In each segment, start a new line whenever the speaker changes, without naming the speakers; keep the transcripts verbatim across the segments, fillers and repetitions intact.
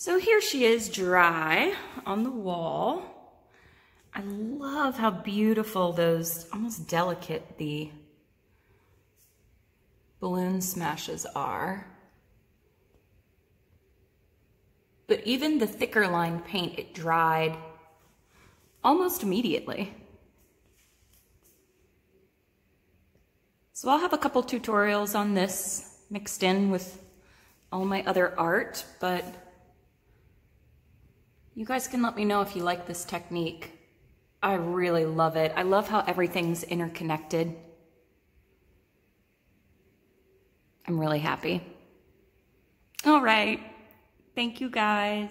So here she is dry on the wall. I love how beautiful those almost delicate the balloon smashes are. But even the thicker line paint, it dried almost immediately. So I'll have a couple tutorials on this mixed in with all my other art, but you guys can let me know if you like this technique. I really love it. I love how everything's interconnected. I'm really happy. All right. Thank you guys.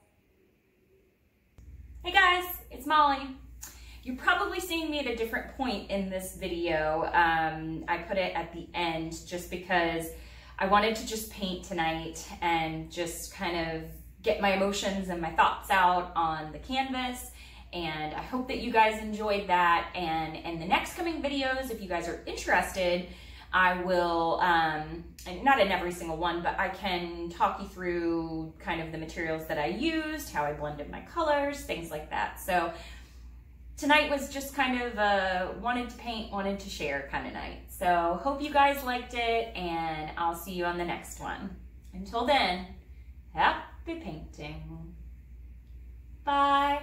Hey guys, it's Molly. You're probably seeing me at a different point in this video. Um, I put it at the end just because I wanted to just paint tonight and just kind of get my emotions and my thoughts out on the canvas. And I hope that you guys enjoyed that. And in the next coming videos, if you guys are interested, I will, um, and not in every single one, but I can talk you through kind of the materials that I used, how I blended my colors, things like that. So tonight was just kind of a wanted to paint, wanted to share kind of night. So hope you guys liked it, and I'll see you on the next one. Until then, happy painting. Bye.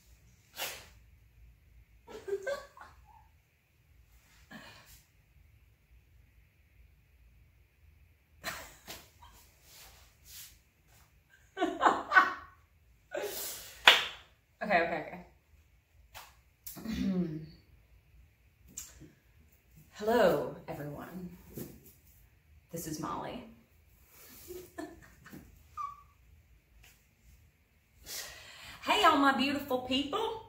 Okay, okay, okay. Hello, everyone. This is Molly. Hey, all my beautiful people.